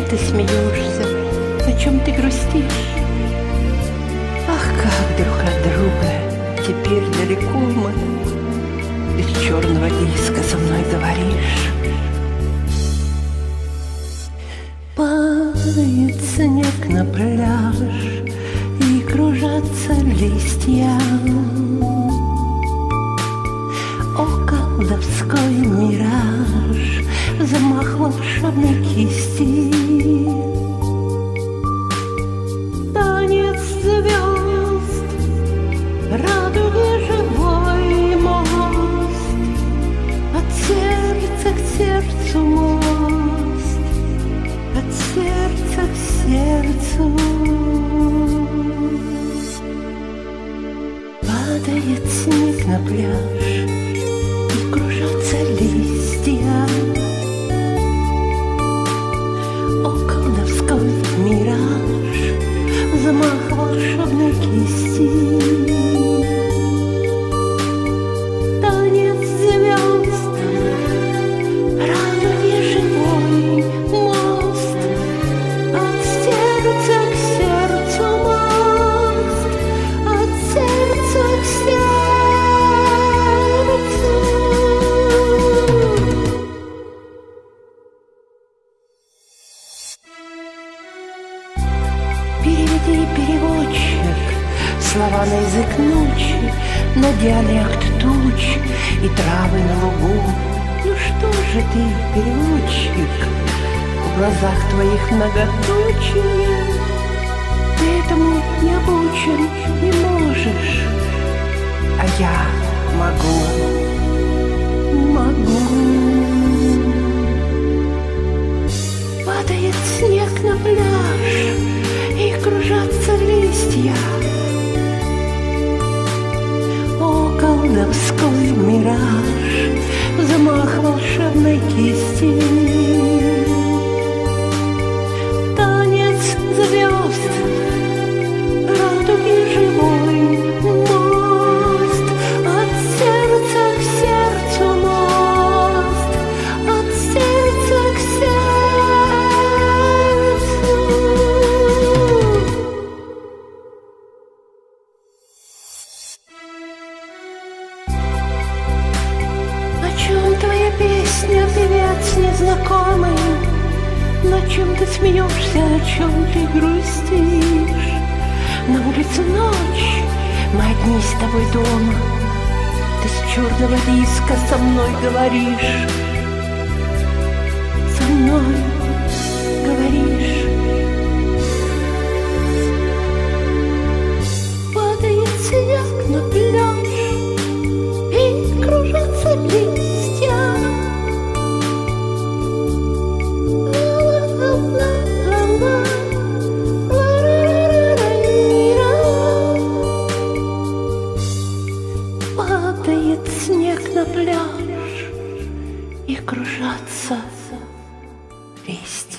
ты смеешься? О чем ты грустишь? Ах, как друг от друга теперь далеко мы. Из черного диска со мной говоришь. Падает снег на пляж, и кружатся листья. О, колдовской мираж, замах волшебной кисти. Танец звезд, радуги живой мост, от сердца к сердцу мост, от сердца к сердцу. Падает снег на пляж, и кружатся листья. О, колдовской мираж, замах волшебной кисти. Танец звезд, радуги живой мост, от сердца к сердцу мост, от сердца к сердцу. Переведи, переводчик, слова на язык ночи, на диалект туч и травы на лугу. Ну что же ты, переводчик, в глазах твоих многоточие? Ты этому не обучен, не можешь, а я могу. Падает снег на пляж, и кружатся листья. О, колдовской мираж, замах волшебной кисти. Танец звезд, радуги живой мост, от сердца к сердцу мост, от сердца к сердцу. О чем твоя песня, певец незнакомый? На чем ты смеешься, о чем ты грустишь? На улице ночь, мы одни с тобой дома. Ты с черного диска со мной говоришь. Со мной говоришь. Падает снег на пляж, и кружатся листья. Ла-ла-ла-ла-ла, ла-ра-ра-ра-ра-ра. Падает снег на пляж, и кружатся листья.